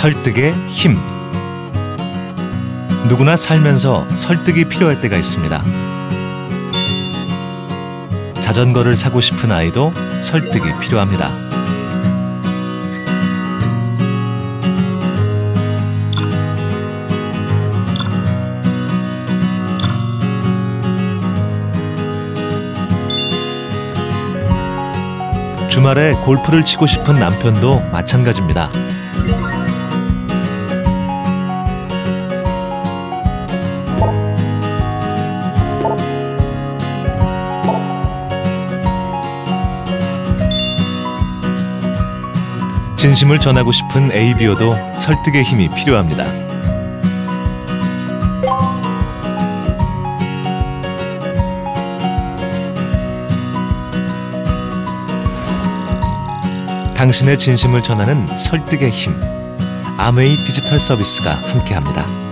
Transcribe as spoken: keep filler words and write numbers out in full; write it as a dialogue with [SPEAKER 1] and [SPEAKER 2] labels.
[SPEAKER 1] 설득의 힘. 누구나 살면서 설득이 필요할 때가 있습니다. 자전거를 사고 싶은 아이도 설득이 필요합니다. 주말에 골프를 치고 싶은 남편도 마찬가지입니다. 진심을 전하고 싶은 에이비오도 설득의 힘이 필요합니다. 당신의 진심을 전하는 설득의 힘. 아메이 디지털 서비스가 함께합니다.